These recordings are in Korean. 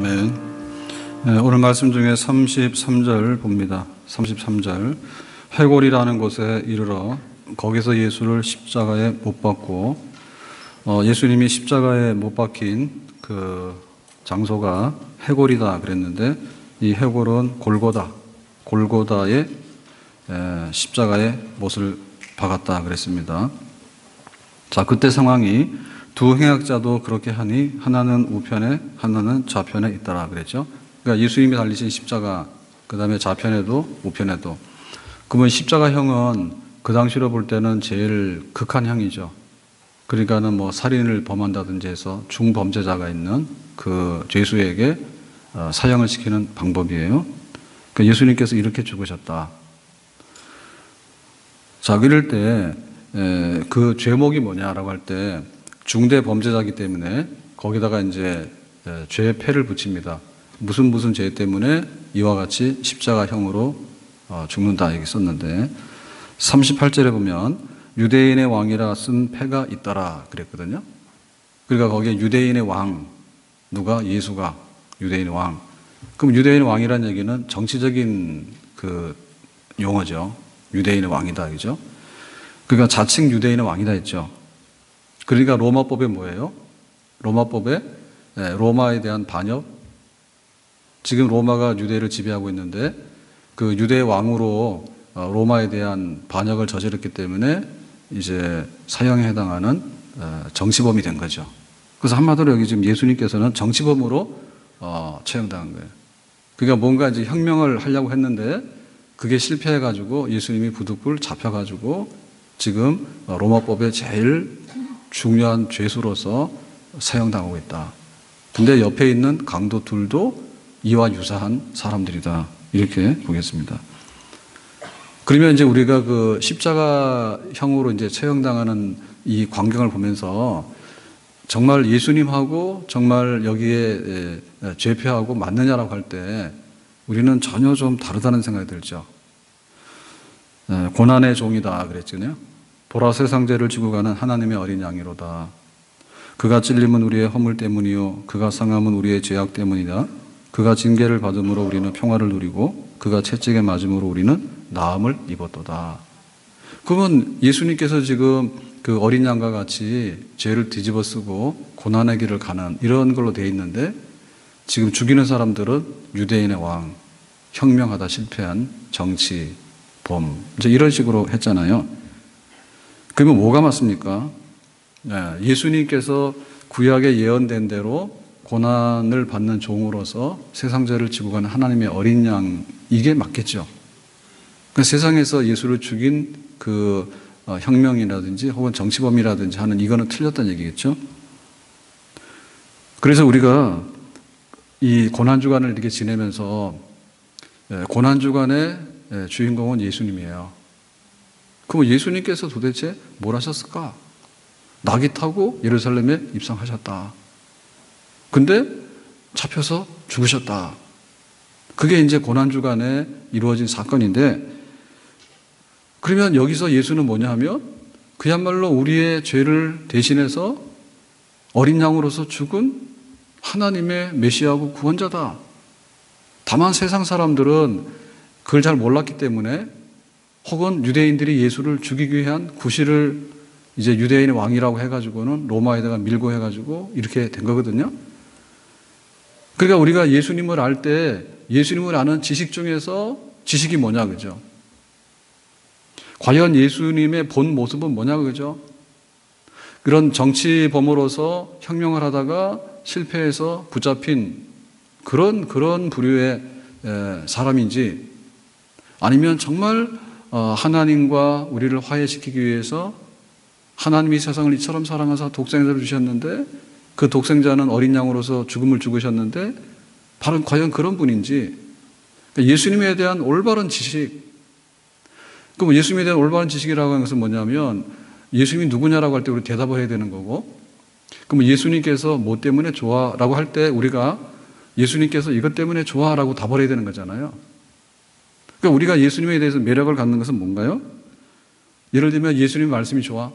아멘. 오늘 말씀 중에 33절 봅니다. 33절. 회골이라는 곳에 이르러 거기서 예수를 십자가에 못 박고, 예수님이 십자가에 못 박힌 그 장소가 회골이다 그랬는데, 이 회골은 골고다에 십자가에 못을 박았다 그랬습니다. 자, 그때 상황이 두 행악자도 그렇게 하니 하나는 우편에 하나는 좌편에 있더라 그랬죠. 그러니까 예수님이 달리신 십자가, 그 다음에 좌편에도 우편에도. 그러면 십자가형은 그 당시로 볼 때는 제일 극한 형이죠. 그러니까는 뭐 살인을 범한다든지 해서 중범죄자가 있는 그 죄수에게 사형을 시키는 방법이에요. 그러니까 예수님께서 이렇게 죽으셨다. 자, 이럴 때 그 죄목이 뭐냐라고 할 때 중대 범죄자이기 때문에 거기다가 이제 죄의 패를 붙입니다. 무슨 죄 때문에 이와 같이 십자가형으로 죽는다 이렇게 썼는데, 38절에 보면 유대인의 왕이라 쓴 패가 있더라 그랬거든요. 그러니까 거기에 유대인의 왕, 누가? 예수가 유대인의 왕. 그럼 유대인의 왕이라는 얘기는 정치적인 그 용어죠. 유대인의 왕이다, 그죠? 그러니까 자칭 유대인의 왕이다 했죠. 그러니까 로마법에 뭐예요? 로마법에 로마에 대한 반역. 지금 로마가 유대를 지배하고 있는데 그 유대 왕으로 로마에 대한 반역을 저질렀기 때문에 이제 사형에 해당하는 정치범이 된 거죠. 그래서 한마디로 여기 지금 예수님께서는 정치범으로 처형당한 거예요. 그러니까 뭔가 이제 혁명을 하려고 했는데 그게 실패해가지고 예수님이 부득불 잡혀가지고 지금 로마법의 제일 중요한 죄수로서 사형당하고 있다. 근데 옆에 있는 강도들도 이와 유사한 사람들이다. 이렇게 보겠습니다. 그러면 이제 우리가 그 십자가형으로 이제 처형당하는 이 광경을 보면서 정말 예수님하고 정말 여기에 죄표하고 맞느냐라고 할 때 우리는 전혀 좀 다르다는 생각이 들죠. 고난의 종이다 그랬잖아요. 보라 세상 죄를 지고 가는 하나님의 어린 양이로다. 그가 찔림은 우리의 허물 때문이요 그가 상함은 우리의 죄악 때문이다. 그가 징계를 받음으로 우리는 평화를 누리고 그가 채찍에 맞음으로 우리는 나음을 입었도다. 그러면 예수님께서 지금 그 어린 양과 같이 죄를 뒤집어 쓰고 고난의 길을 가는 이런 걸로 되어 있는데, 지금 죽이는 사람들은 유대인의 왕, 혁명하다 실패한 정치 범, 이제 이런 식으로 했잖아요. 그러면 뭐가 맞습니까? 예수님께서 구약에 예언된 대로 고난을 받는 종으로서 세상 죄를 지고 가는 하나님의 어린 양, 이게 맞겠죠. 그러니까 세상에서 예수를 죽인 그 혁명이라든지 혹은 정치범이라든지 하는 이거는 틀렸다는 얘기겠죠. 그래서 우리가 이 고난주간을 이렇게 지내면서 고난주간의 주인공은 예수님이에요. 그럼 예수님께서 도대체 뭘 하셨을까? 낙이 타고 예루살렘에 입성하셨다. 근데 잡혀서 죽으셨다. 그게 이제 고난주간에 이루어진 사건인데, 그러면 여기서 예수는 뭐냐 하면 그야말로 우리의 죄를 대신해서 어린 양으로서 죽은 하나님의 메시아고 구원자다. 다만 세상 사람들은 그걸 잘 몰랐기 때문에, 혹은 유대인들이 예수를 죽이기 위한 구실을 이제 유대인의 왕이라고 해가지고는 로마에다가 밀고 해가지고 이렇게 된 거거든요. 그러니까 우리가 예수님을 알 때 예수님을 아는 지식 중에서 지식이 뭐냐, 그죠? 과연 예수님의 본 모습은 뭐냐, 그죠? 그런 정치범으로서 혁명을 하다가 실패해서 붙잡힌 그런 부류의 사람인지, 아니면 정말 하나님과 우리를 화해시키기 위해서 하나님이 세상을 이처럼 사랑하사 독생자를 주셨는데 그 독생자는 어린 양으로서 죽음을 죽으셨는데 과연 그런 분인지, 예수님에 대한 올바른 지식. 그럼 예수님에 대한 올바른 지식이라고 하는 것은 뭐냐면 예수님이 누구냐라고 할 때 우리 대답을 해야 되는 거고, 그럼 예수님께서 뭐 때문에 좋아라고 할 때 우리가 예수님께서 이것 때문에 좋아라고 답을 해야 되는 거잖아요. 그러니까 우리가 예수님에 대해서 매력을 갖는 것은 뭔가요? 예를 들면 예수님 말씀이 좋아.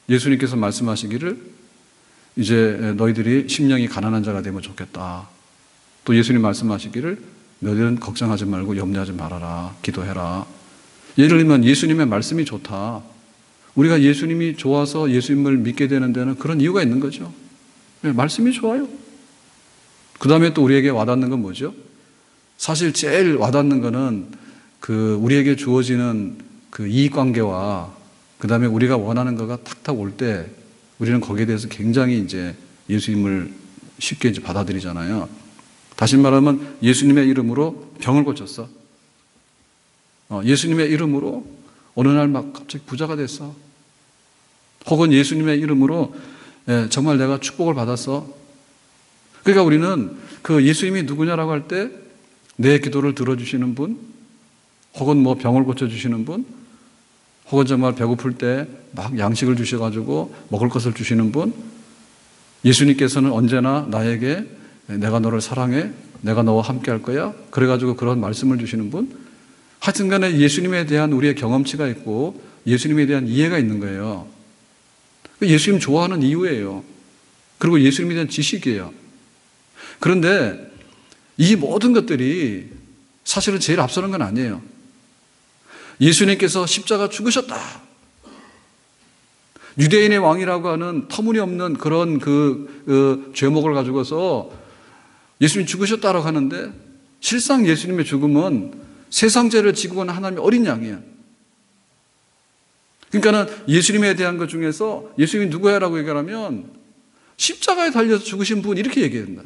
예수님께서 말씀하시기를 이제 너희들이 심령이 가난한 자가 되면 좋겠다. 또 예수님 말씀하시기를 너희는 걱정하지 말고 염려하지 말아라. 기도해라. 예를 들면 예수님의 말씀이 좋다. 우리가 예수님이 좋아서 예수님을 믿게 되는 데는 그런 이유가 있는 거죠. 말씀이 좋아요. 그 다음에 또 우리에게 와닿는 건 뭐죠? 사실 제일 와닿는 거는 우리에게 주어지는 이익관계와 그 다음에 우리가 원하는 거가 탁탁 올 때 우리는 거기에 대해서 굉장히 이제 예수님을 쉽게 이제 받아들이잖아요. 다시 말하면 예수님의 이름으로 병을 고쳤어. 예수님의 이름으로 어느 날 막 갑자기 부자가 됐어. 혹은 예수님의 이름으로 정말 내가 축복을 받았어. 그러니까 우리는 예수님이 누구냐라고 할 때 내 기도를 들어주시는 분, 혹은 뭐 병을 고쳐주시는 분, 혹은 정말 배고플 때 막 양식을 주셔가지고 먹을 것을 주시는 분, 예수님께서는 언제나 나에게 내가 너를 사랑해, 내가 너와 함께 할 거야, 그래가지고 그런 말씀을 주시는 분, 하여튼 간에 예수님에 대한 우리의 경험치가 있고 예수님에 대한 이해가 있는 거예요. 예수님 좋아하는 이유예요. 그리고 예수님에 대한 지식이에요. 그런데 이 모든 것들이 사실은 제일 앞서는 건 아니에요. 예수님께서 십자가 죽으셨다. 유대인의 왕이라고 하는 터무니없는 그런 죄목을 가지고서 예수님이 죽으셨다라고 하는데 실상 예수님의 죽음은 세상 죄를 지고 간 하나님의 어린 양이에요. 그러니까는 예수님에 대한 것 중에서 예수님이 누구야라고 얘기하면 십자가에 달려서 죽으신 분 이렇게 얘기한다.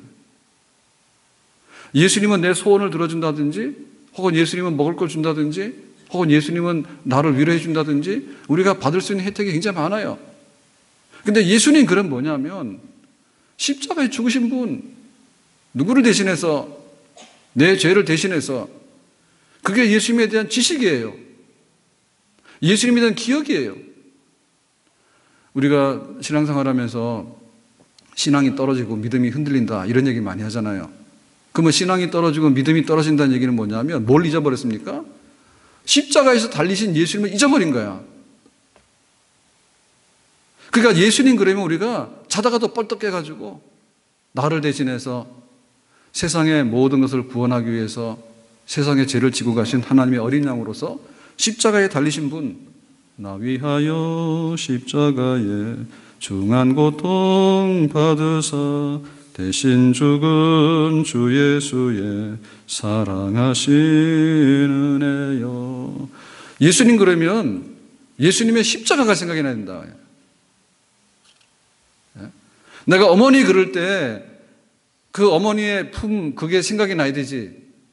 예수님은 내 소원을 들어준다든지, 혹은 예수님은 먹을 걸 준다든지, 혹은 예수님은 나를 위로해 준다든지 우리가 받을 수 있는 혜택이 굉장히 많아요. 근데 예수님 그런 뭐냐면 십자가에 죽으신 분, 누구를 대신해서, 내 죄를 대신해서, 그게 예수님에 대한 지식이에요. 예수님에 대한 기억이에요. 우리가 신앙생활하면서 신앙이 떨어지고 믿음이 흔들린다 이런 얘기 많이 하잖아요. 그러면 신앙이 떨어지고 믿음이 떨어진다는 얘기는 뭐냐면 뭘 잊어버렸습니까? 십자가에서 달리신 예수님을 잊어버린 거야. 그러니까 예수님 그러면 우리가 자다가도 뻘떡 깨가지고 나를 대신해서 세상의 모든 것을 구원하기 위해서 세상의 죄를 지고 가신 하나님의 어린 양으로서 십자가에 달리신 분, 나 위하여 십자가에 중한 고통 받으사 대신 죽은 주 예수의 사랑하신 은혜요. 예수님 그러면 예수님의 십자가가 생각이 나야 된다. 내가 어머니 그럴 때 그 어머니의 품 그게 생각이 나야 되지.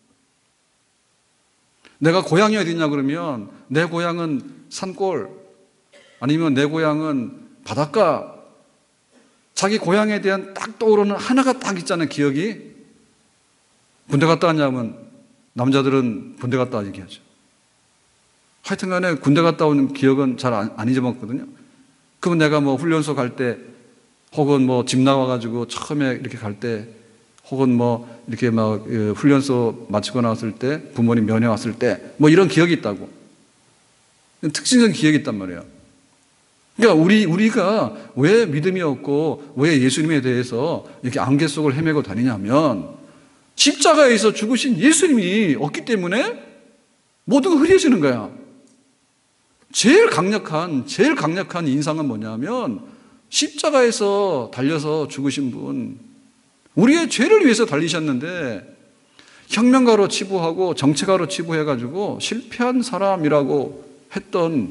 내가 고향이 어디냐 그러면 내 고향은 산골 아니면 내 고향은 바닷가, 자기 고향에 대한 딱 떠오르는 하나가 딱 있잖아요. 기억이. 군대 갔다 왔냐면 남자들은 군대 갔다 와 얘기하죠. 하여튼 간에 군대 갔다 온 기억은 잘 안 잊어먹거든요. 그러면 내가 뭐 훈련소 갈 때 혹은 뭐 집 나와가지고 처음에 이렇게 갈 때 혹은 뭐 이렇게 막 훈련소 마치고 나왔을 때 부모님 면회 왔을 때 뭐 이런 기억이 있다고. 특징적인 기억이 있단 말이에요. 그러니까 우리가 왜 믿음이 없고 왜 예수님에 대해서 이렇게 안개 속을 헤매고 다니냐면 십자가에서 죽으신 예수님이 없기 때문에 모든 게 흐려지는 거야. 제일 강력한 인상은 뭐냐면 십자가에서 달려서 죽으신 분, 우리의 죄를 위해서 달리셨는데 혁명가로 치부하고 정치가로 치부해가지고 실패한 사람이라고 했던,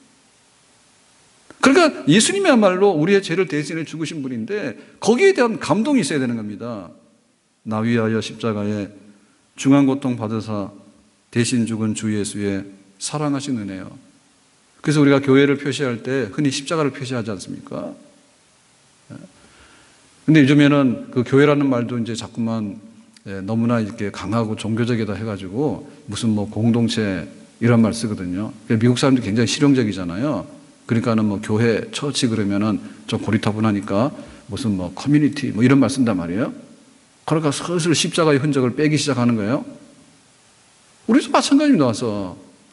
그러니까 예수님이야말로 우리의 죄를 대신해 죽으신 분인데 거기에 대한 감동이 있어야 되는 겁니다. 나 위하여 십자가에 중한 고통 받으사 대신 죽은 주 예수의 사랑하신 은혜요. 그래서 우리가 교회를 표시할 때 흔히 십자가를 표시하지 않습니까? 근데 요즘에는 그 교회라는 말도 이제 자꾸만 너무나 이렇게 강하고 종교적이다 해가지고 무슨 뭐 공동체 이런 말 쓰거든요. 미국 사람들이 굉장히 실용적이잖아요. 그러니까는 뭐 교회, 처치 그러면은 좀 고리타분하니까 무슨 뭐 커뮤니티 뭐 이런 말 쓴단 말이에요. 그러니까 슬슬 십자가의 흔적을 빼기 시작하는 거예요. 우리도 마찬가지입니다. 와서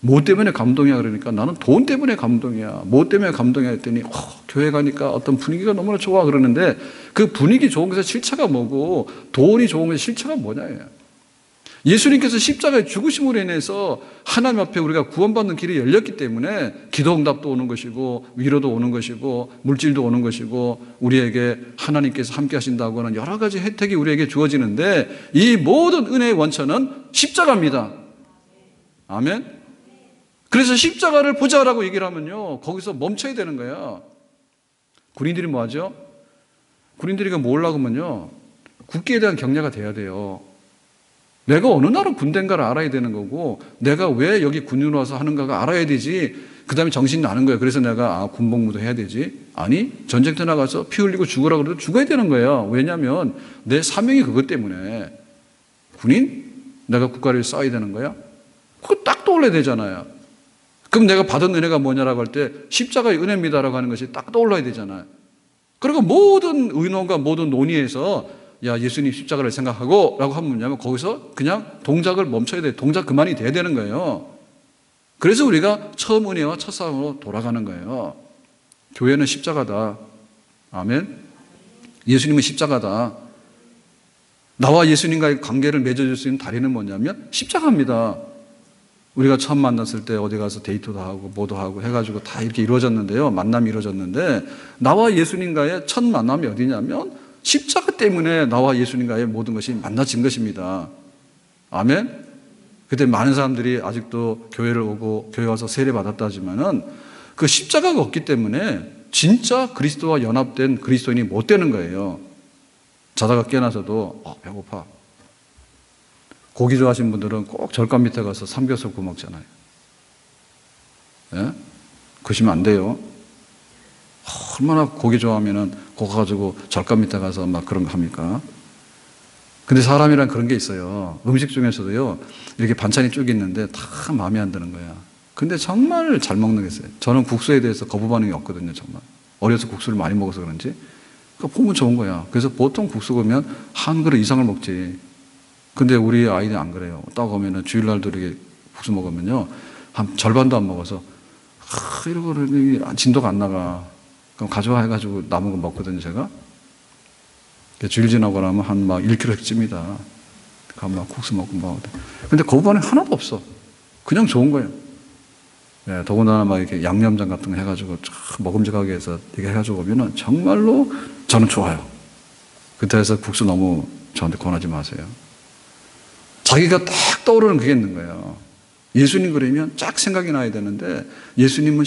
뭐 때문에 감동이야? 그러니까 나는 돈 때문에 감동이야. 뭐 때문에 감동이야? 했더니 교회 가니까 어떤 분위기가 너무나 좋아 그러는데 그 분위기 좋은 것의 실체가 뭐고 돈이 좋은 것의 실체가 뭐냐예요. 예수님께서 십자가의 죽으심으로 인해서 하나님 앞에 우리가 구원받는 길이 열렸기 때문에 기도 응답도 오는 것이고 위로도 오는 것이고 물질도 오는 것이고 우리에게 하나님께서 함께 하신다고 하는 여러 가지 혜택이 우리에게 주어지는데 이 모든 은혜의 원천은 십자가입니다. 아멘. 그래서 십자가를 보자라고 얘기를 하면요 거기서 멈춰야 되는 거예요. 군인들이 뭐 하죠? 군인들이 뭐라고 하면요 국기에 대한 경례가 돼야 돼요. 내가 어느 나라 군대인가를 알아야 되는 거고 내가 왜 여기 군인으로 와서 하는가가 알아야 되지. 그 다음에 정신이 나는 거예요. 그래서 내가 군복무도 해야 되지. 아니 전쟁터 나가서 피 흘리고 죽으라 그래도 죽어야 되는 거예요. 왜냐하면 내 사명이 그것 때문에. 군인? 내가 국가를 쌓아야 되는 거야? 그거 딱 떠올려야 되잖아요. 그럼 내가 받은 은혜가 뭐냐라고 할 때 십자가의 은혜입니다라고 하는 것이 딱 떠올라야 되잖아요. 그리고 모든 의논과 모든 논의에서 야 예수님 십자가를 생각하고 라고 하면 뭐냐면 거기서 그냥 동작을 멈춰야 돼요. 동작 그만이 돼야 되는 거예요. 그래서 우리가 처음 은혜와 첫사랑으로 돌아가는 거예요. 교회는 십자가다. 아멘. 예수님은 십자가다. 나와 예수님과의 관계를 맺어줄 수 있는 다리는 뭐냐면 십자가입니다. 우리가 처음 만났을 때 어디 가서 데이트도 하고 뭐도 하고 해가지고 다 이렇게 이루어졌는데요. 만남이 이루어졌는데 나와 예수님과의 첫 만남이 어디냐면 십자가 때문에 나와 예수님과의 모든 것이 만나진 것입니다. 아멘. 그때 많은 사람들이 아직도 교회를 오고 교회 와서 세례 받았다 하지만은 그 십자가가 없기 때문에 진짜 그리스도와 연합된 그리스도인이 못 되는 거예요. 자다가 깨어나서도 배고파. 고기 좋아하시는 분들은 꼭 절간 밑에 가서 삼겹살 구워 먹잖아요. 예? 그러시면 안 돼요. 얼마나 고기 좋아하면은 그거 가지고 절간 밑에 가서 막 그런 거 합니까? 근데 사람이란 그런 게 있어요. 음식 중에서도요, 이렇게 반찬이 쭉 있는데 다 마음에 안 드는 거야. 근데 정말 잘 먹는 게 있어요. 저는 국수에 대해서 거부 반응이 없거든요, 정말. 어려서 국수를 많이 먹어서 그런지. 그러니까 보면 좋은 거야. 그래서 보통 국수 보면 한 그릇 이상을 먹지. 근데 우리 아이는 안 그래요. 딱 오면은 주일날도 이렇게 국수 먹으면요, 한 절반도 안 먹어서, 이러고 진도가 안 나가. 그럼 가져와 해가지고 남은 거 먹거든요, 제가. 주일 지나고 나면 한 막 1kg씩 찝니다. 그럼 막 국수 먹고 막. 근데 거부 반응 하나도 없어. 그냥 좋은 거예요. 예, 더군다나 막 이렇게 양념장 같은 거 해가지고 먹음직하게 해서 이렇게 해가지고 오면은 정말로 저는 좋아요. 그때에서 국수 너무 저한테 권하지 마세요. 자기가 딱 떠오르는 그게 있는 거예요. 예수님 그러면 쫙 생각이 나야 되는데 예수님은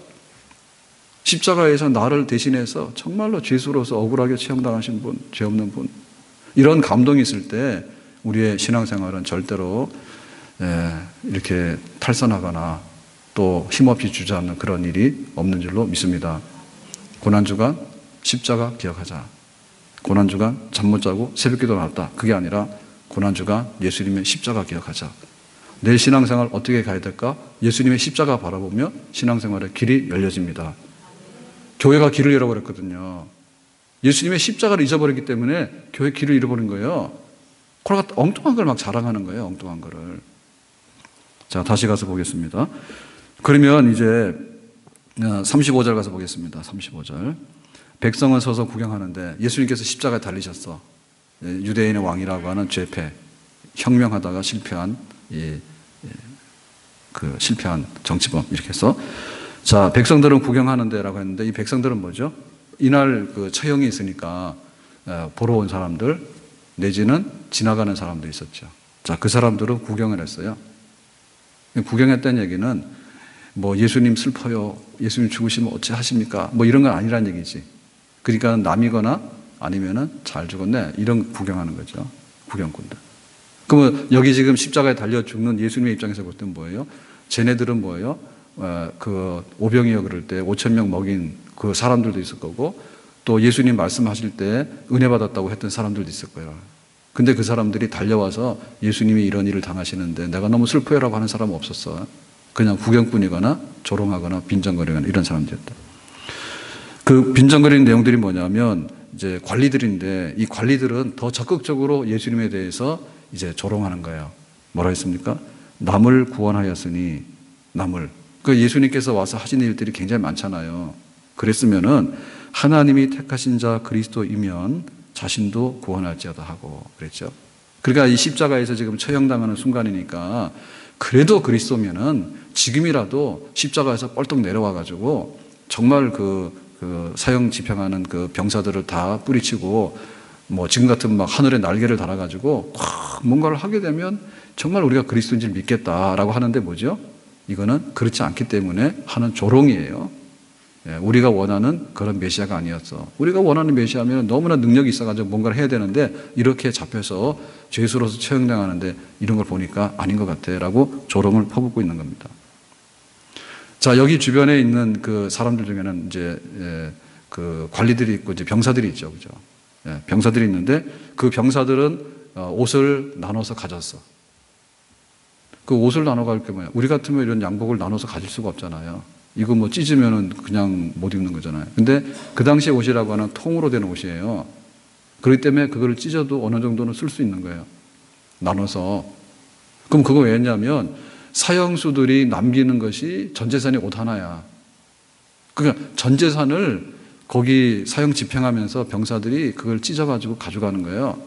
십자가에서 나를 대신해서 정말로 죄수로서 억울하게 처형당하신 분, 죄 없는 분. 이런 감동이 있을 때 우리의 신앙생활은 절대로 이렇게 탈선하거나 또 힘없이 주저앉는 그런 일이 없는 줄로 믿습니다. 고난주간 십자가 기억하자. 고난주간 잠 못 자고 새벽기도 나왔다. 그게 아니라 고난주간 예수님의 십자가 기억하자. 내 신앙생활 어떻게 가야 될까? 예수님의 십자가 바라보며 신앙생활의 길이 열려집니다. 교회가 길을 잃어버렸거든요. 예수님의 십자가를 잊어버렸기 때문에 교회 길을 잃어버린 거예요. 그러니까 엉뚱한 걸 막 자랑하는 거예요. 엉뚱한 거를. 자, 다시 가서 보겠습니다. 그러면 이제 35절 가서 보겠습니다. 35절. 백성은 서서 구경하는데 예수님께서 십자가에 달리셨어. 유대인의 왕이라고 하는 죄패, 혁명하다가 실패한 실패한 정치범 이렇게 해서 자 백성들은 구경하는데라고 했는데 이 백성들은 뭐죠? 이날 그 처형이 있으니까 보러 온 사람들 내지는 지나가는 사람들이 있었죠. 자, 그 사람들은 구경을 했어요. 구경했다는 얘기는 뭐 예수님 슬퍼요, 예수님 죽으시면 어찌 하십니까? 뭐 이런 건 아니란 얘기지. 그러니까 남이거나 아니면은 잘 죽었네 이런 구경하는 거죠. 구경꾼들. 그러면 여기 지금 십자가에 달려 죽는 예수님의 입장에서 볼 때는 뭐예요? 쟤네들은 뭐예요? 그 오병이어 그럴 때 5,000명 먹인 그 사람들도 있을 거고 또 예수님 말씀하실 때 은혜 받았다고 했던 사람들도 있을 거예요. 근데 그 사람들이 달려와서 예수님이 이런 일을 당하시는데 내가 너무 슬퍼요라고 하는 사람은 없었어. 그냥 구경꾼이거나 조롱하거나 빈정거리거나 이런 사람들이었다. 그 빈정거리는 내용들이 뭐냐면 이제 관리들인데 이 관리들은 더 적극적으로 예수님에 대해서 이제 조롱하는 거예요. 뭐라 했습니까? 남을 구원하였으니 남을. 그 예수님께서 와서 하신 일들이 굉장히 많잖아요. 그랬으면은 하나님이 택하신 자 그리스도이면 자신도 구원할지어다 하고 그랬죠. 그러니까 이 십자가에서 지금 처형당하는 순간이니까 그래도 그리스도면은 지금이라도 십자가에서 뻘떡 내려와가지고 정말 그 사형 집행하는 그 병사들을 다 뿌리치고 뭐 지금 같은 막 하늘에 날개를 달아가지고 뭔가를 하게 되면 정말 우리가 그리스도인 줄 믿겠다라고 하는데 뭐죠? 이거는 그렇지 않기 때문에 하는 조롱이에요. 우리가 원하는 그런 메시아가 아니었어. 우리가 원하는 메시아면 너무나 능력이 있어가지고 뭔가를 해야 되는데 이렇게 잡혀서 죄수로서 처형당하는데 이런 걸 보니까 아닌 것 같아 라고 조롱을 퍼붓고 있는 겁니다. 자, 여기 주변에 있는 그 사람들 중에는 이제 그 관리들이 있고 이제 병사들이 있죠. 그죠? 병사들이 있는데 그 병사들은 옷을 나눠서 가졌어. 그 옷을 나눠 갈 게 뭐야? 우리 같으면 이런 양복을 나눠서 가질 수가 없잖아요. 이거 뭐 찢으면은 그냥 못 입는 거잖아요. 근데 그 당시에 옷이라고 하는 통으로 된 옷이에요. 그렇기 때문에 그거를 찢어도 어느 정도는 쓸 수 있는 거예요. 나눠서. 그럼 그거 왜냐면 사형수들이 남기는 것이 전 재산이 옷 하나야. 그러니까 전 재산을 거기 사형 집행하면서 병사들이 그걸 찢어가지고 가져가는 거예요.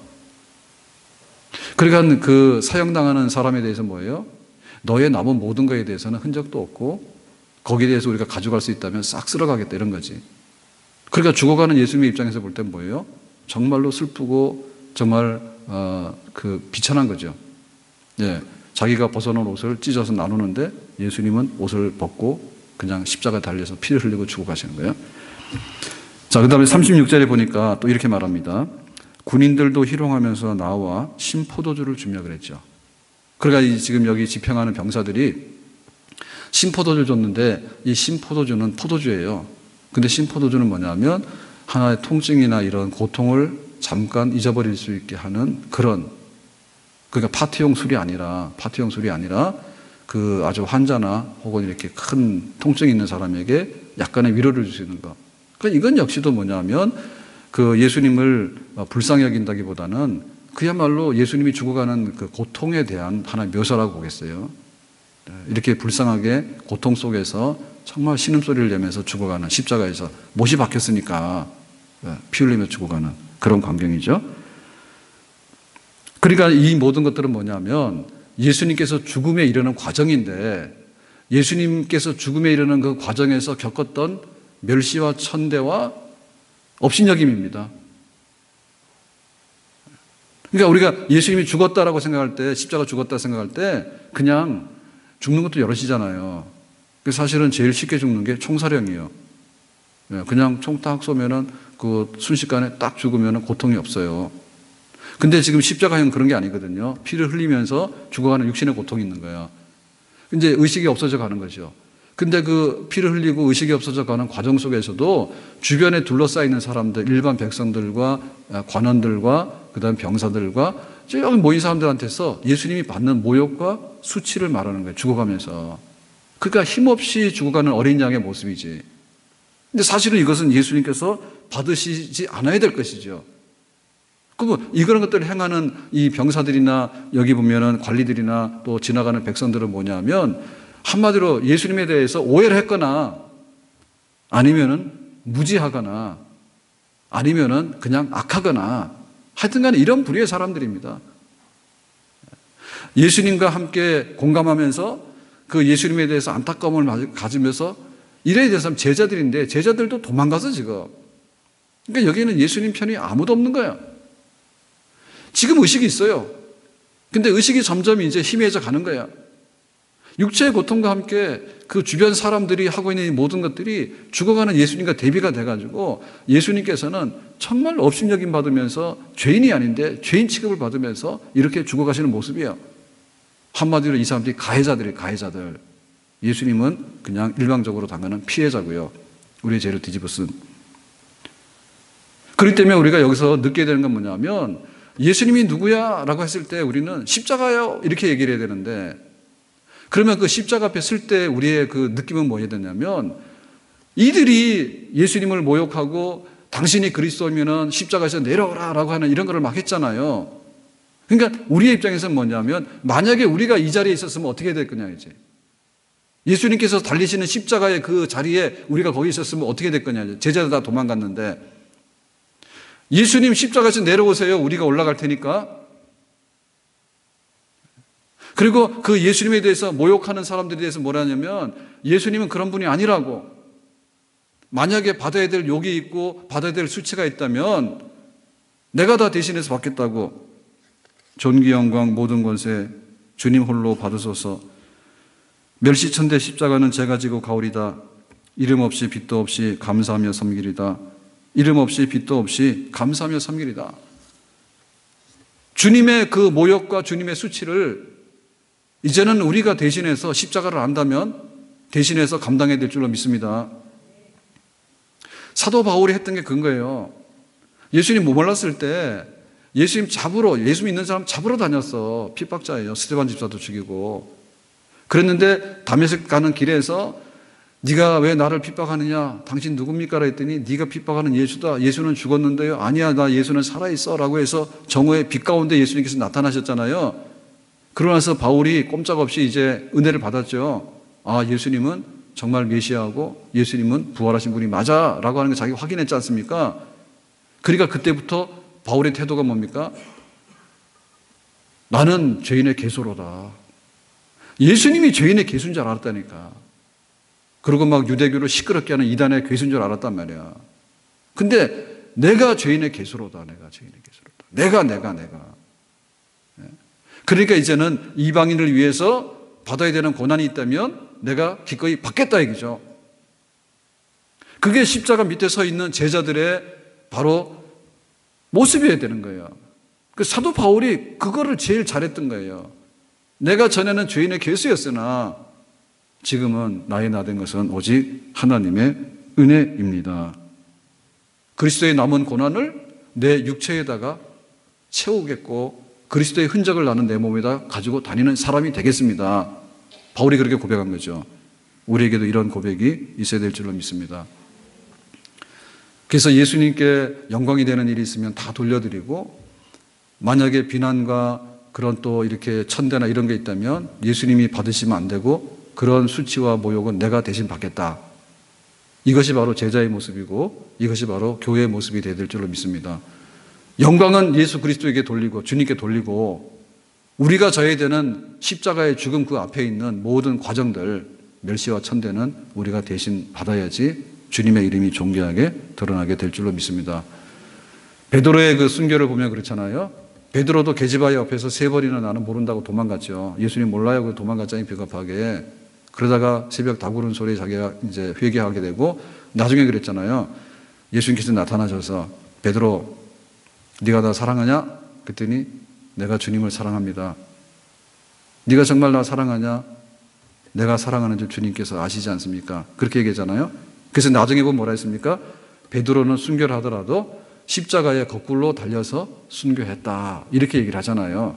그러니까 그 사형당하는 사람에 대해서 뭐예요? 너의 남은 모든 것에 대해서는 흔적도 없고 거기에 대해서 우리가 가져갈 수 있다면 싹 쓸어가겠다 이런 거지. 그러니까 죽어가는 예수님의 입장에서 볼 땐 뭐예요? 정말로 슬프고 정말 그 비천한 거죠. 예, 자기가 벗어놓은 옷을 찢어서 나누는데 예수님은 옷을 벗고 그냥 십자가에 달려서 피를 흘리고 죽어가시는 거예요. 자, 그 다음에 36절에 보니까 또 이렇게 말합니다. 군인들도 희롱하면서 나와 신포도주를 주며 그랬죠. 그러니까 지금 여기 집행하는 병사들이 신포도주를 줬는데 이 신포도주는 포도주예요. 근데 신포도주는 뭐냐면 하나의 통증이나 이런 고통을 잠깐 잊어버릴 수 있게 하는 그런, 그러니까 파티용 술이 아니라 그 아주 환자나 혹은 이렇게 큰 통증이 있는 사람에게 약간의 위로를 줄 수 있는 것. 그러니까 이건 역시도 뭐냐면 그 예수님을 불쌍히 여긴다기보다는 그야말로 예수님이 죽어가는 그 고통에 대한 하나의 묘사라고 보겠어요. 이렇게 불쌍하게 고통 속에서 정말 신음소리를 내면서 죽어가는, 십자가에서 못이 박혔으니까 피 흘리며 죽어가는 그런 광경이죠. 그러니까 이 모든 것들은 뭐냐면 예수님께서 죽음에 이르는 과정인데 예수님께서 죽음에 이르는 그 과정에서 겪었던 멸시와 천대와 업신여김입니다. 그러니까 우리가 예수님이 죽었다라고 생각할 때, 십자가 죽었다 생각할 때 그냥 죽는 것도 여럿이잖아요. 사실은 제일 쉽게 죽는 게 총사령이에요. 그냥 총 딱 쏘면은 그 순식간에 딱 죽으면은 고통이 없어요. 근데 지금 십자가형은 그런 게 아니거든요. 피를 흘리면서 죽어가는 육신의 고통이 있는 거야. 이제 의식이 없어져 가는 거죠. 근데 그 피를 흘리고 의식이 없어져 가는 과정 속에서도 주변에 둘러싸여 있는 사람들, 일반 백성들과 관원들과 그다음 병사들과 여기 모인 사람들한테서 예수님이 받는 모욕과 수치를 말하는 거예요. 죽어가면서. 그러니까 힘없이 죽어가는 어린 양의 모습이지. 근데 사실은 이것은 예수님께서 받으시지 않아야 될 것이죠. 그럼 이런 것들을 행하는 이 병사들이나 여기 보면은 관리들이나 또 지나가는 백성들은 뭐냐면 한마디로 예수님에 대해서 오해를 했거나 아니면은 무지하거나 아니면은 그냥 악하거나 하여튼 간에 이런 부류의 사람들입니다. 예수님과 함께 공감하면서 그 예수님에 대해서 안타까움을 가지면서 이래야 될 사람 제자들인데 제자들도 도망가서 지금. 그러니까 여기는 예수님 편이 아무도 없는 거야. 지금 의식이 있어요. 근데 의식이 점점 이제 희미해져 가는 거야. 육체의 고통과 함께 그 주변 사람들이 하고 있는 모든 것들이 죽어가는 예수님과 대비가 돼가지고 예수님께서는 정말 업신여김 받으면서 죄인이 아닌데 죄인 취급을 받으면서 이렇게 죽어가시는 모습이에요. 한마디로 이 사람들이 가해자들이에요. 가해자들. 예수님은 그냥 일방적으로 당하는 피해자고요. 우리의 죄를 뒤집어 쓴. 그렇기 때문에 우리가 여기서 느끼게 되는 건 뭐냐면 예수님이 누구야? 라고 했을 때 우리는 십자가요 이렇게 얘기를 해야 되는데 그러면 그 십자가 앞에 쓸 때 우리의 그 느낌은 뭐해야 되냐면 이들이 예수님을 모욕하고 당신이 그리스도이면은 십자가에서 내려오라 라고 하는 이런 거를 막 했잖아요. 그러니까 우리의 입장에서는 뭐냐면 만약에 우리가 이 자리에 있었으면 어떻게 될 거냐 이제. 예수님께서 달리시는 십자가의 그 자리에 우리가 거기 있었으면 어떻게 될 거냐. 제자들 다 도망갔는데 예수님 십자가에서 내려오세요. 우리가 올라갈 테니까. 그리고 그 예수님에 대해서 모욕하는 사람들에 대해서 뭐라 하냐면 예수님은 그런 분이 아니라고. 만약에 받아야 될 욕이 있고 받아야 될 수치가 있다면 내가 다 대신해서 받겠다고. 존귀 영광 모든 권세 주님 홀로 받으소서. 멸시천대 십자가는 제가 지고 가오리다. 이름 없이 빛도 없이 감사하며 섬기리다. 이름 없이 빛도 없이 감사하며 섬기리다. 주님의 그 모욕과 주님의 수치를 이제는 우리가 대신해서 십자가를 안다면 대신해서 감당해야 될 줄로 믿습니다. 사도 바울이 했던 게 그런 거예요. 예수님 못 몰랐을 때 예수님 믿는 사람 잡으러 다녔어. 핍박자예요. 스데반 집사도 죽이고. 그랬는데 다메섹 가는 길에서 네가 왜 나를 핍박하느냐? 당신 누굽니까? 했더니 네가 핍박하는 예수다. 예수는 죽었는데요. 아니야, 나 예수는 살아있어. 라고 해서 정오의 빛 가운데 예수님께서 나타나셨잖아요. 그러고 나서 바울이 꼼짝없이 이제 은혜를 받았죠. 아, 예수님은 정말 메시아고 예수님은 부활하신 분이 맞아. 라고 하는 걸 자기가 확인했지 않습니까? 그러니까 그때부터 바울의 태도가 뭡니까? 나는 죄인의 개소로다. 예수님이 죄인의 개수인 줄 알았다니까. 그리고 막 유대교를 시끄럽게 하는 이단의 괴수인 줄 알았단 말이야. 근데 내가 죄인의 개수로다. 내가 죄인의 개수로다. 내가. 그러니까 이제는 이방인을 위해서 받아야 되는 고난이 있다면 내가 기꺼이 받겠다 얘기죠. 그게 십자가 밑에 서 있는 제자들의 바로 모습이어야 되는 거예요. 그 사도 바울이 그거를 제일 잘했던 거예요. 내가 전에는 죄인의 괴수였으나 지금은 나의 나 된 것은 오직 하나님의 은혜입니다. 그리스도의 남은 고난을 내 육체에다가 채우겠고 그리스도의 흔적을 나는 내 몸에다 가지고 다니는 사람이 되겠습니다. 바울이 그렇게 고백한 거죠. 우리에게도 이런 고백이 있어야 될 줄로 믿습니다. 그래서 예수님께 영광이 되는 일이 있으면 다 돌려드리고 만약에 비난과 그런 또 이렇게 천대나 이런 게 있다면 예수님이 받으시면 안 되고 그런 수치와 모욕은 내가 대신 받겠다. 이것이 바로 제자의 모습이고 이것이 바로 교회의 모습이 되어야 될 줄로 믿습니다. 영광은 예수 그리스도에게 돌리고 주님께 돌리고 우리가 져야 되는 십자가의 죽음 그 앞에 있는 모든 과정들 멸시와 천대는 우리가 대신 받아야지 주님의 이름이 존귀하게 드러나게 될 줄로 믿습니다. 베드로의 그 순교를 보면 그렇잖아요. 베드로도 계집아의 옆에서 3번이나 나는 모른다고 도망갔죠. 예수님 몰라요. 그 도망갔잖아요. 비겁하게. 그러다가 새벽 다구른 소리에 자기가 이제 회개하게 되고 나중에 그랬잖아요. 예수님께서 나타나셔서 베드로 네가 나 사랑하냐? 그랬더니 내가 주님을 사랑합니다. 네가 정말 나 사랑하냐? 내가 사랑하는 줄 주님께서 아시지 않습니까? 그렇게 얘기하잖아요. 그래서 나중에 보면 뭐라 했습니까? 베드로는 순교를 하더라도 십자가에 거꾸로 달려서 순교했다. 이렇게 얘기를 하잖아요.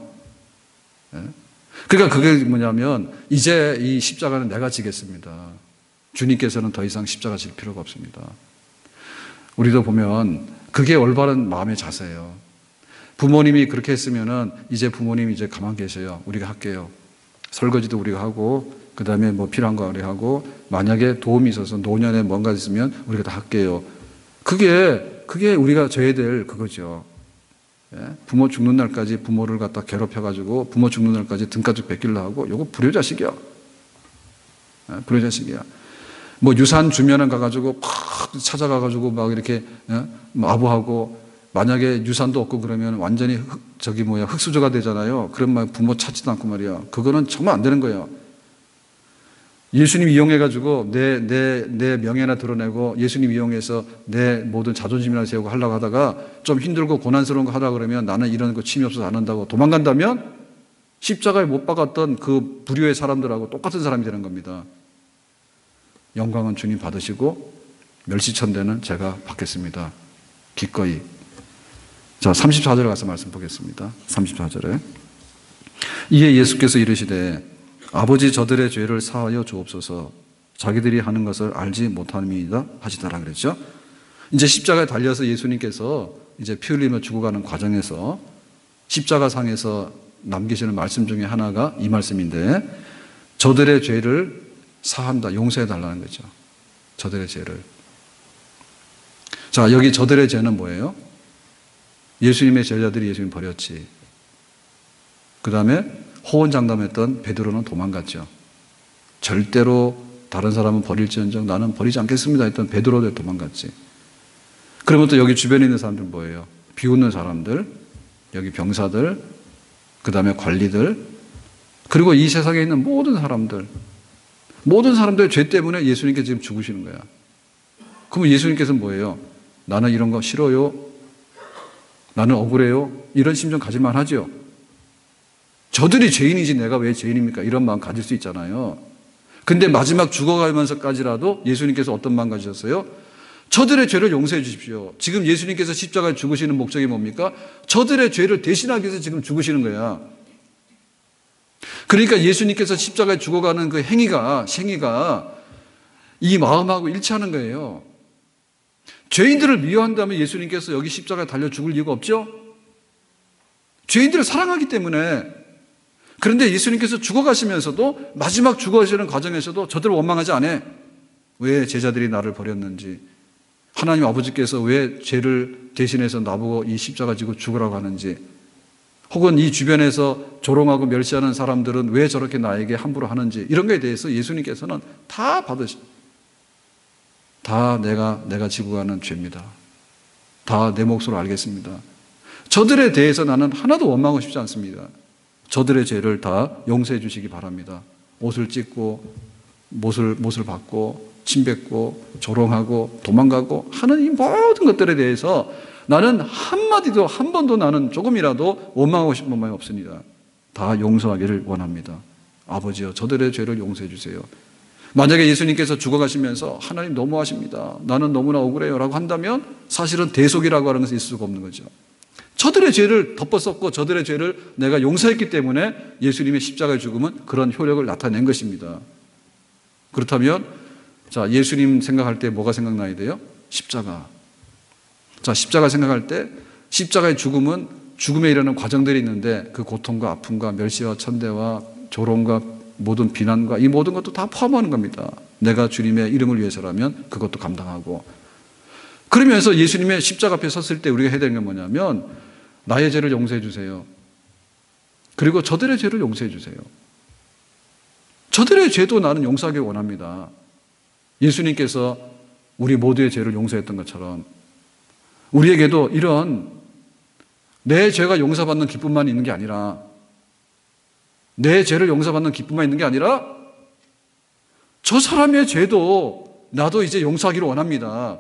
그러니까 그게 뭐냐면 이제 이 십자가는 내가 지겠습니다. 주님께서는 더 이상 십자가 질 필요가 없습니다. 우리도 보면 그게 올바른 마음의 자세예요. 부모님이 그렇게 했으면은 이제 부모님 이제 가만 계세요. 우리가 할게요. 설거지도 우리가 하고 그 다음에 뭐 필요한 거 우리가 하고 만약에 도움이 있어서 노년에 뭔가 있으면 우리가 다 할게요. 그게 우리가 져야 될 그거죠. 부모 죽는 날까지 부모를 갖다 괴롭혀가지고 부모 죽는 날까지 등가죽 뺏기려 하고 요거 불효자식이야. 불효자식이야. 뭐 유산 주면은 가가지고 팍 찾아가가지고 막 이렇게 아부하고 만약에 유산도 없고 그러면 완전히 흙수저가 되잖아요. 그럼 막 부모 찾지도 않고 말이야. 그거는 정말 안 되는 거예요. 예수님 이용해가지고 내 명예나 드러내고 예수님 이용해서 내 모든 자존심이나 세우고 하려고 하다가 좀 힘들고 고난스러운 거 하려고 그러면 나는 이런 거 취미 없어서 안 한다고 도망간다면 십자가에 못 박았던 그 불효의 사람들하고 똑같은 사람이 되는 겁니다. 영광은 주님 받으시고 멸시천대는 제가 받겠습니다. 기꺼이. 자, 34절에 가서 말씀 보겠습니다. 34절에. 이에 예수께서 이르시되 아버지 저들의 죄를 사하여 주옵소서. 자기들이 하는 것을 알지 못함이다 하시더라 그랬죠. 이제 십자가에 달려서 예수님께서 이제 피 흘리며 죽어가는 과정에서 십자가 상에서 남기시는 말씀 중에 하나가 이 말씀인데 저들의 죄를 사한다, 용서해달라는 거죠. 저들의 죄를. 자, 여기 저들의 죄는 뭐예요? 예수님의 제자들이 예수님 버렸지. 그 다음에 호언장담했던 베드로는 도망갔죠. 절대로 다른 사람은 버릴지언정 나는 버리지 않겠습니다 했던 베드로도 도망갔지. 그러면 또 여기 주변에 있는 사람들 뭐예요? 비웃는 사람들, 여기 병사들, 그 다음에 관리들, 그리고 이 세상에 있는 모든 사람들의 죄 때문에 예수님께서 지금 죽으시는 거야. 그러면 예수님께서는 뭐예요? 나는 이런 거 싫어요. 나는 억울해요. 이런 심정 가질만 하죠. 저들이 죄인이지 내가 왜 죄인입니까? 이런 마음 가질 수 있잖아요. 근데 마지막 죽어가면서까지라도 예수님께서 어떤 마음 가지셨어요? 저들의 죄를 용서해 주십시오. 지금 예수님께서 십자가에 죽으시는 목적이 뭡니까? 저들의 죄를 대신하기 위해서 지금 죽으시는 거야. 그러니까 예수님께서 십자가에 죽어가는 그 행위가 이 마음하고 일치하는 거예요. 죄인들을 미워한다면 예수님께서 여기 십자가에 달려 죽을 이유가 없죠? 죄인들을 사랑하기 때문에. 그런데 예수님께서 죽어가시면서도 마지막 죽어가시는 과정에서도 저들을 원망하지 않아. 왜 제자들이 나를 버렸는지, 하나님 아버지께서 왜 죄를 대신해서 나보고 이 십자가 지고 죽으라고 하는지, 혹은 이 주변에서 조롱하고 멸시하는 사람들은 왜 저렇게 나에게 함부로 하는지, 이런 것에 대해서 예수님께서는 다 다 내가 지고 가는 죄입니다. 다 내 몫으로 알겠습니다. 저들에 대해서 나는 하나도 원망하고 싶지 않습니다. 저들의 죄를 다 용서해 주시기 바랍니다. 옷을 찢고 못을 받고 침뱉고 조롱하고 도망가고 하는 이 모든 것들에 대해서 나는 한마디도 한 번도 나는 조금이라도 원망하고 싶은 마음이 없습니다. 다 용서하기를 원합니다. 아버지여 저들의 죄를 용서해 주세요. 만약에 예수님께서 죽어가시면서 하나님 너무하십니다. 나는 너무나 억울해요 라고 한다면 사실은 대속이라고 하는 것은 있을 수가 없는 거죠. 저들의 죄를 덮었었고 저들의 죄를 내가 용서했기 때문에 예수님의 십자가의 죽음은 그런 효력을 나타낸 것입니다. 그렇다면 자, 예수님 생각할 때 뭐가 생각나야 돼요? 십자가. 자, 십자가 생각할 때 십자가의 죽음은 죽음에 이르는 과정들이 있는데 그 고통과 아픔과 멸시와 천대와 조롱과 모든 비난과 이 모든 것도 다 포함하는 겁니다. 내가 주님의 이름을 위해서라면 그것도 감당하고. 그러면서 예수님의 십자가 앞에 섰을 때 우리가 해야 되는 건 뭐냐면 나의 죄를 용서해 주세요. 그리고 저들의 죄를 용서해 주세요. 저들의 죄도 나는 용서하기 원합니다. 예수님께서 우리 모두의 죄를 용서했던 것처럼 우리에게도 이런 내 죄가 용서받는 기쁨만 있는 게 아니라 내 죄를 용서받는 기쁨만 있는 게 아니라 저 사람의 죄도 나도 이제 용서하기를 원합니다.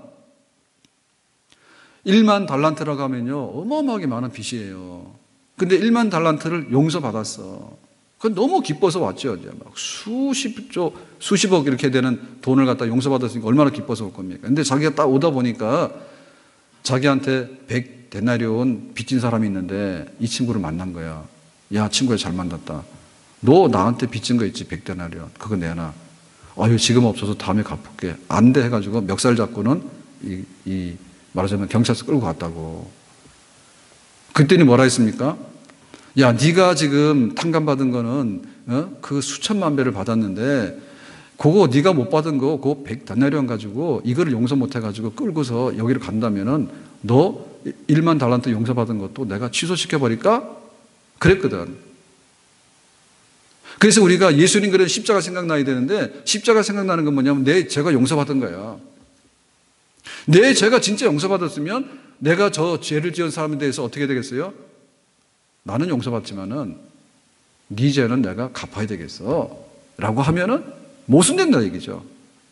1만 달란트라고 하면요 어마어마하게 많은 빚이에요. 근데 1만 달란트를 용서받았어. 그건 너무 기뻐서 왔죠. 이제 막 수십억 이렇게 되는 돈을 갖다 용서받았으니까 얼마나 기뻐서 올 겁니까? 근데 자기가 딱 오다 보니까 자기한테 100데나리온 빚진 사람이 있는데 이 친구를 만난 거야. 야, 친구야 잘 만났다. 너 나한테 빚진 거 있지 100데나리온. 그거 내놔. 아유 지금 없어서 다음에 갚을게. 안 돼 해가지고 멱살 잡고는 말하자면 경찰서 끌고 갔다고. 그랬더니 뭐라 했습니까? 야, 네가 지금 탕감받은 거는 그 수천만 배를 받았는데 그거 네가 못 받은 거 그거 100데나리온 가지고 이거를 용서 못 해가지고 끌고서 여기를 간다면은 너 1만 달란트 용서받은 것도 내가 취소시켜버릴까? 그랬거든. 그래서 우리가 예수님 그런 십자가 생각나야 되는데 십자가 생각나는 건 뭐냐면 내 죄가 용서받은 거야. 내 죄가 진짜 용서받았으면 내가 저 죄를 지은 사람에 대해서 어떻게 되겠어요? 나는 용서받지만은 네 죄는 내가 갚아야 되겠어 라고 하면은 모순된다 얘기죠.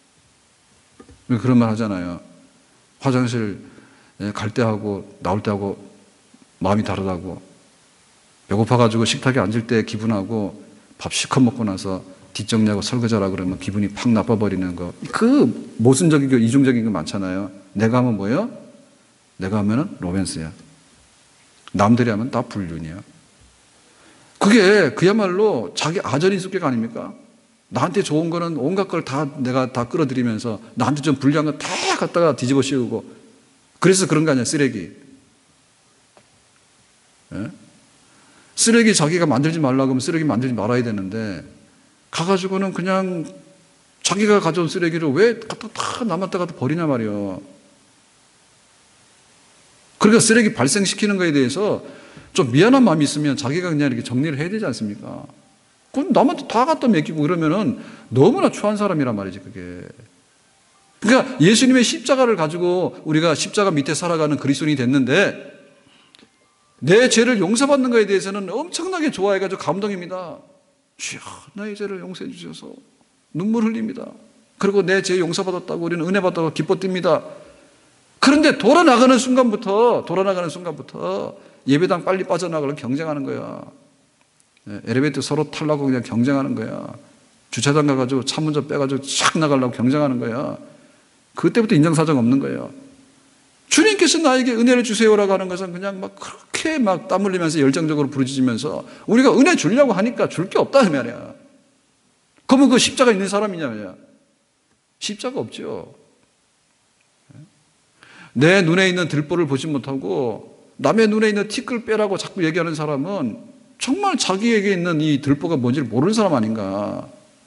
그런 말 하잖아요. 화장실 갈 때 하고 나올 때 하고 마음이 다르다고. 배고파가지고 식탁에 앉을 때 기분하고 밥 실컷 먹고 나서 뒷정리하고 설거지하라 그러면 기분이 팍 나빠버리는 거. 그 모순적이고 이중적인 거 많잖아요. 내가 하면 뭐예요? 내가 하면은 로맨스야. 남들이 하면 다 불륜이야. 그게 그야말로 자기 아전인수격 아닙니까? 나한테 좋은 거는 온갖 걸 다 내가 다 끌어들이면서 나한테 좀 불리한 거 다 갖다가 뒤집어 씌우고 그래서 그런 거 아니야 쓰레기. 예? 쓰레기 자기가 만들지 말라고 하면 쓰레기 만들지 말아야 되는데 가가지고는 그냥 자기가 가져온 쓰레기를 왜 갖다 다 남한테 갖다 버리냐 말이야. 그러니까 쓰레기 발생시키는 거에 대해서 좀 미안한 마음이 있으면 자기가 그냥 이렇게 정리를 해야 되지 않습니까? 그건 남한테 다 갖다 맡기고 그러면은 너무나 추한 사람이란 말이지, 그게. 그러니까 예수님의 십자가를 가지고 우리가 십자가 밑에 살아가는 그리스도인이 됐는데 내 죄를 용서받는 것에 대해서는 엄청나게 좋아해가지고 감동입니다. 주여, 나의 죄를 용서해 주셔서 눈물 흘립니다. 그리고 내 죄 용서받았다고 우리는 은혜 받았다고 기뻐 뜁니다. 그런데 돌아나가는 순간부터 예배당 빨리 빠져나가려고 경쟁하는 거야. 엘리베이터 서로 타려고 그냥 경쟁하는 거야. 주차장 가가지고 차 먼저 빼가지고 쫙 나가려고 경쟁하는 거야. 그때부터 인정사정 없는 거예요. 주님께서 나에게 은혜를 주세요라고 하는 것은 그냥 막 그렇게 막 땀 흘리면서 열정적으로 부르짖으면서 우리가 은혜 주려고 하니까 줄 게 없다 그 말이야. 그러면 그 십자가 있는 사람이냐 말이야. 십자가 없죠. 내 눈에 있는 들보를 보지 못하고 남의 눈에 있는 티끌 빼라고 자꾸 얘기하는 사람은 정말 자기에게 있는 이 들보가 뭔지를 모르는 사람 아닌가.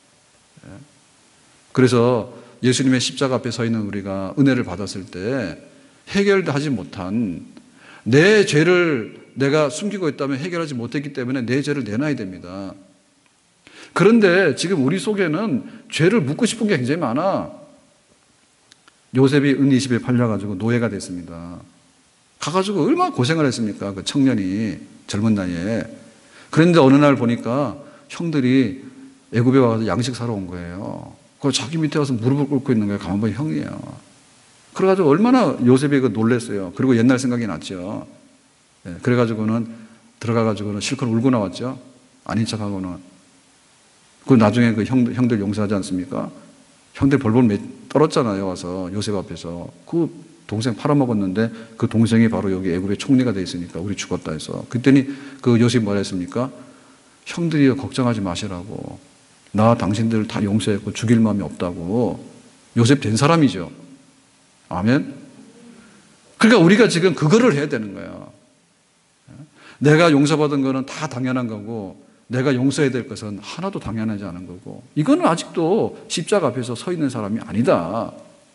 그래서 예수님의 십자가 앞에 서 있는 우리가 은혜를 받았을 때 해결하지 못한 내 죄를 내가 숨기고 있다면 해결하지 못했기 때문에 내 죄를 내놔야 됩니다. 그런데 지금 우리 속에는 죄를 묻고 싶은 게 굉장히 많아. 요셉이 은 20에 팔려가지고 노예가 됐습니다. 가가지고 얼마나 고생을 했습니까? 그 청년이 젊은 나이에. 그런데 어느 날 보니까 형들이 애굽에 와서 양식 사러 온 거예요. 그 자기 밑에 와서 무릎을 꿇고 있는 거예요. 가만 보니 형이에요. 그래가지고 얼마나 요셉이 놀랬어요. 그리고 옛날 생각이 났죠. 그래가지고는 들어가가지고는 실컷 울고 나왔죠. 아닌 척하고는. 그 나중에 그 형들 용서하지 않습니까? 형들 벌벌 떨었잖아요. 와서 요셉 앞에서. 그 동생 팔아먹었는데 그 동생이 바로 여기 애굽의 총리가 돼 있으니까 우리 죽었다 해서. 그랬더니 그 요셉이 뭐라 했습니까? 형들이 걱정하지 마시라고. 나 당신들 다 용서했고 죽일 마음이 없다고. 요셉 된 사람이죠. 아멘. 그러니까 우리가 지금 그거를 해야 되는 거야. 내가 용서받은 거는 다 당연한 거고 내가 용서해야 될 것은 하나도 당연하지 않은 거고 이거는 아직도 십자가 앞에서 서 있는 사람이 아니다.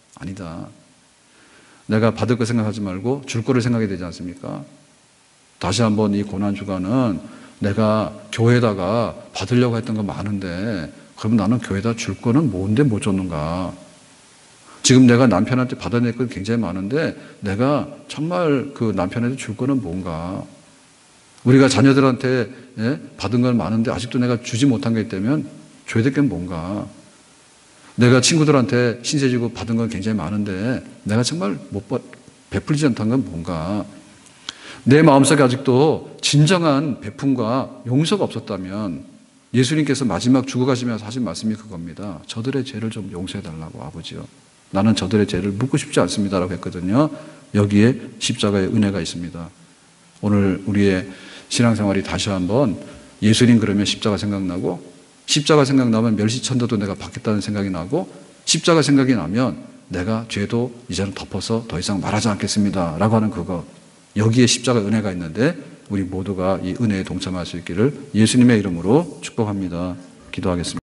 내가 받을 거 생각하지 말고 줄 거를 생각해야 되지 않습니까? 다시 한번 이 고난주간은 내가 교회에다가 받으려고 했던 거 많은데 그럼 나는 교회에다 줄 거는 뭔데 못 줬는가? 지금 내가 남편한테 받아낼 건 굉장히 많은데 내가 정말 그 남편한테 줄 거는 뭔가? 우리가 자녀들한테 받은 건 많은데 아직도 내가 주지 못한 게 있다면 줘야 될 게 뭔가? 내가 친구들한테 신세지고 받은 건 굉장히 많은데 내가 정말 베풀지 못한 건 뭔가? 내 마음속에 아직도 진정한 베품과 용서가 없었다면 예수님께서 마지막 죽어가시면서 하신 말씀이 그겁니다. 저들의 죄를 좀 용서해달라고 아버지요. 나는 저들의 죄를 묻고 싶지 않습니다라고 했거든요. 여기에 십자가의 은혜가 있습니다. 오늘 우리의 신앙생활이 다시 한번 예수님 그러면 십자가 생각나고 십자가 생각나면 멸시천도도 내가 받겠다는 생각이 나고 십자가 생각이 나면 내가 죄도 이제는 덮어서 더 이상 말하지 않겠습니다 라고 하는 그거 여기에 십자가 은혜가 있는데 우리 모두가 이 은혜에 동참할 수 있기를 예수님의 이름으로 축복합니다. 기도하겠습니다.